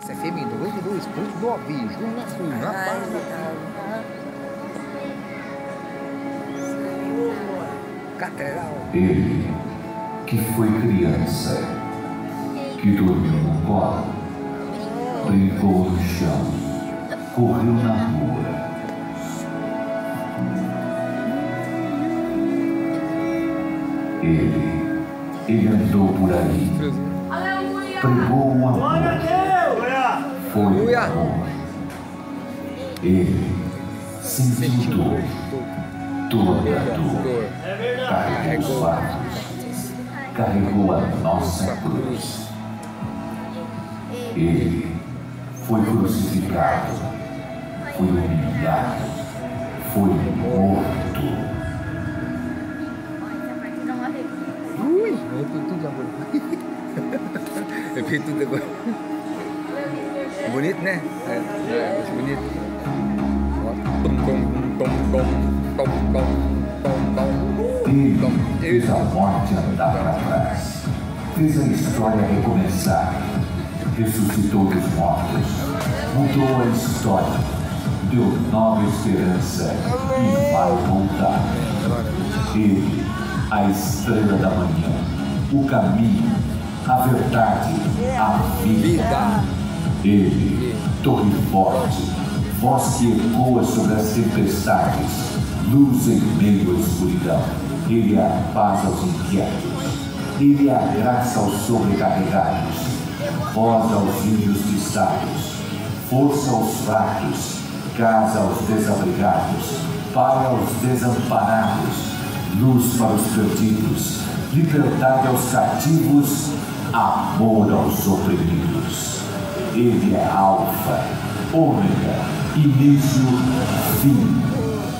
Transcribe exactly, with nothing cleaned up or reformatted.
essa é feminina, dois dois pontos do aviso, um na frente, na parte. Catedral. Ele, que foi criança, que dormiu no colo, brincou no chão, correu na rua. Ele, ele andou por aí, pregou um amor, foi amor. Ele sentiu dor, toda a dor, carregou os fardos, carregou a nossa cruz. Ele foi crucificado, foi humilhado, foi morto. Ui, eu repito tudo agora. Repito tudo agora. Bonito, né? É, é, é bonito. Tom, tom, tom, tom, tom, tom, tom, tom. Ele fez a morte andar para trás, fez a história recomeçar, ressuscitou dos mortos, mudou a história, deu nova esperança e vai voltar. Ele, a estrela da manhã, o caminho, a verdade, a vida. Ele, torre forte, voz que ecoa sobre as tempestades, luz em meio à escuridão. Ele é a paz aos inquietos, ele é a graça aos sobrecarregados, voz aos injustiçados, força aos fracos, casa aos desabrigados, pai aos desamparados, luz para os perdidos, liberdade aos cativos, amor aos oprimidos. Ele é alfa, ômega, início, fim.